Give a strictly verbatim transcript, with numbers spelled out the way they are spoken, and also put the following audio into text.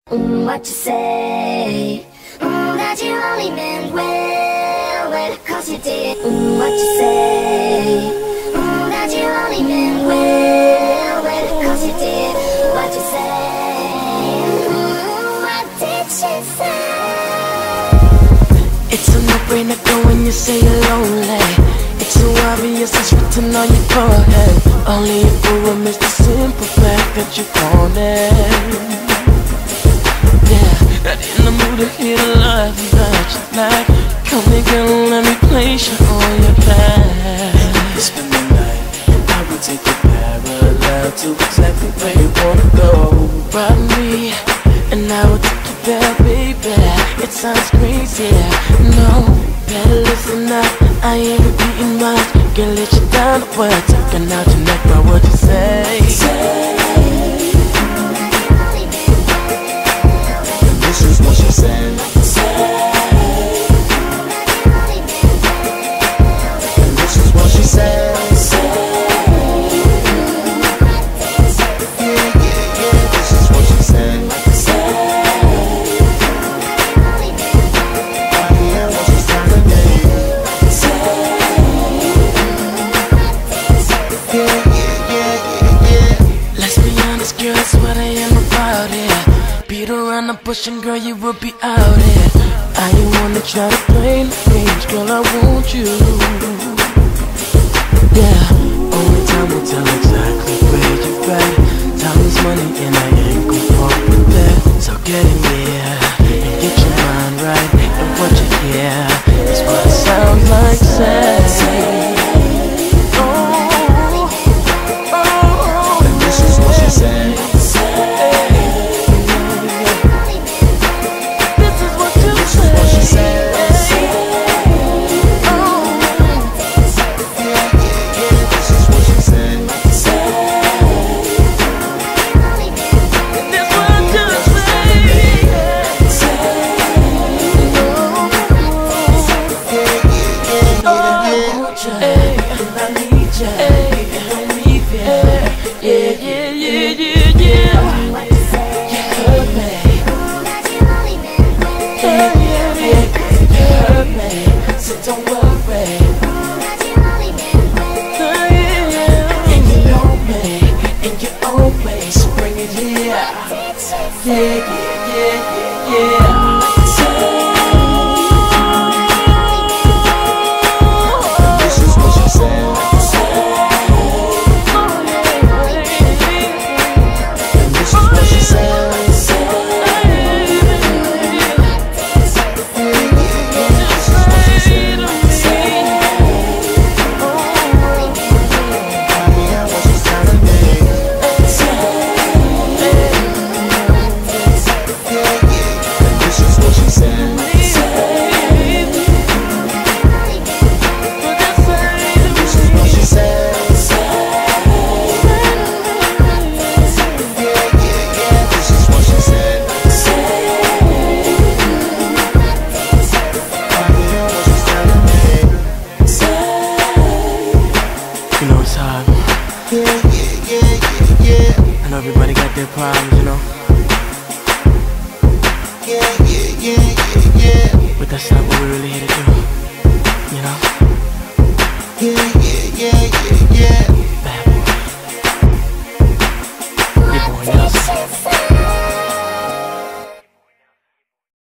Mm, what you say? Mm, that you only meant well, well, cause you did. Mm, what you say? Mm, that you only meant well, well, cause you did. What you say? Mm, what did she say? It's a no-brainer girl when you say you're lonely. It's so obvious it's written on your forehead. Only a fool will miss the simple fact that you're calling. Not in the mood to hear the love that you like. Come here girl, let me place you on your back. Spend the night, I will take you parallel to exactly where you wanna go. Ride me, and I will take you there, baby. It sounds crazy, no, better listen up. I ain't repeating much, girl, let you down the word. Talking out your neck, but what you say? Say. This is what she said. And this is what she said. Yeah, yeah, yeah. This is what she said. I hear what she's telling me. Yeah, yeah, yeah, yeah. Let's be honest, girl, that's what I am about it. Beat around the bush and girl, you will be out here. I ain't wanna try to play the games, girl, I want you. Yeah, only time will tell exactly where you're at. Time is money and I ain't gon' fall with that. So get in there and get your mind right. And what you hear is what it sounds like, say. Oh, oh, And this is what she said. Yeah, yeah, yeah, yeah, yeah. This is what she said. And this is what she said. You know it's hard. Yeah, yeah, yeah, yeah. I know everybody got their problems, you know. Yeah, yeah, yeah, yeah, yeah. But that's not what we're really here to do, you know. Yeah, yeah, yeah, yeah, yeah.